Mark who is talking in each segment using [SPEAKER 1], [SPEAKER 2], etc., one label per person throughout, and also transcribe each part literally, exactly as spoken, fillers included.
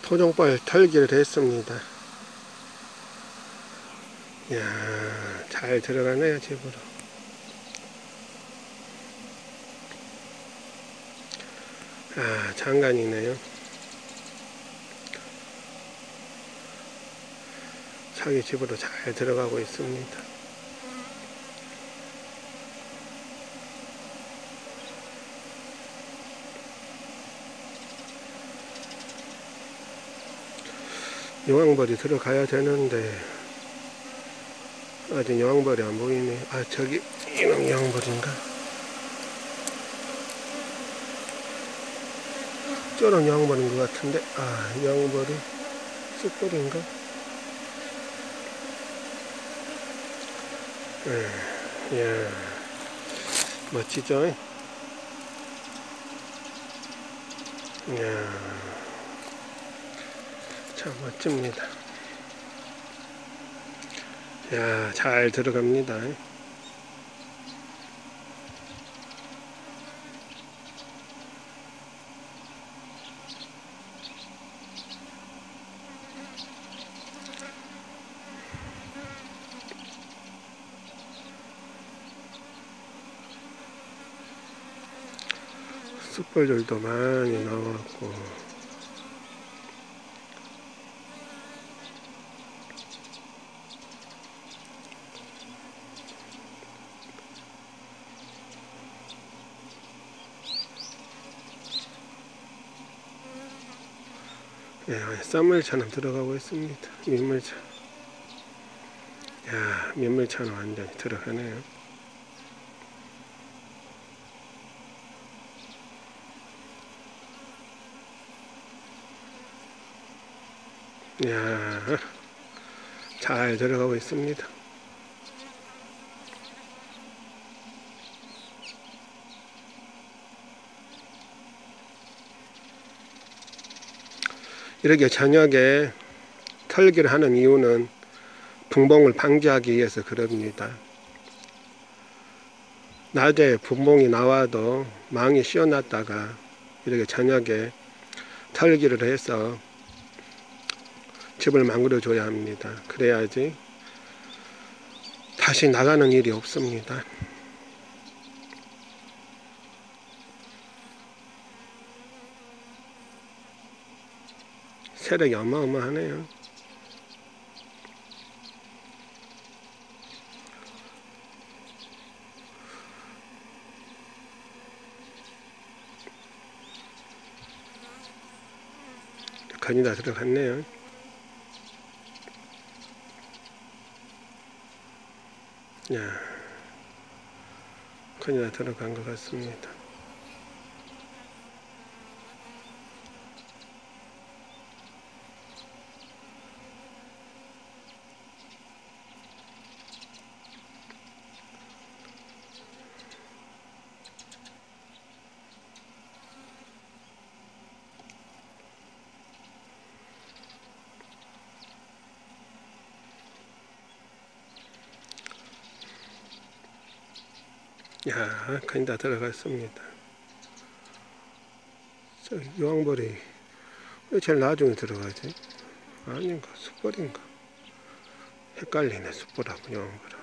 [SPEAKER 1] 토종벌 털기를 했습니다. 이야, 잘 들어가네요, 집으로. 아, 장관이네요. 자기 집으로 잘 들어가고 있습니다. 여왕벌이 들어가야 되는데 아직 여왕벌이 안 보이네. 아, 저기 이놈 여왕벌인가? 저런 여왕벌인 것 같은데. 아, 여왕벌이 쑥벌인가? 예, 이야, 멋지죠? 이야, 참 멋집니다. 야, 잘 들어갑니다. 쑥벌들도 많이 나왔고. 예, 쌈물처럼 들어가고 있습니다. 민물처럼. 야, 민물처럼 완전히 들어가네요. 야, 잘 들어가고 있습니다. 이렇게 저녁에 털기를 하는 이유는 분봉을 방지하기 위해서 그럽니다. 낮에 분봉이 나와도 망이 씌워놨다가 이렇게 저녁에 털기를 해서 집을 망그려 줘야 합니다. 그래야지 다시 나가는 일이 없습니다. 세력이 어마어마하네요. 거의 다 들어갔네요. 야, 거의 다 들어간 것 같습니다. 야, 거의 다 들어갔습니다. 저 여왕벌이 왜 제일 나중에 들어가지? 아닌가, 숯벌인가? 헷갈리네, 숯벌하고 여왕벌하고.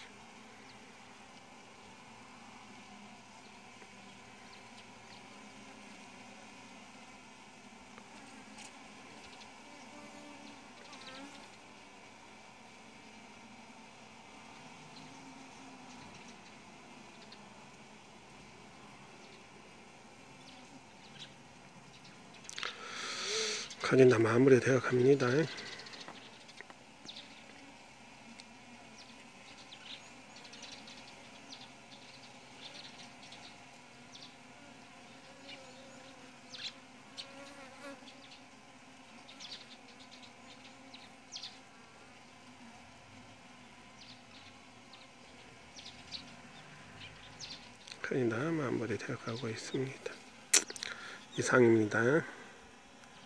[SPEAKER 1] 거의 다 마무리 되어 갑니다. 거의 다 마무리 되어 가고 있습니다. 이상입니다.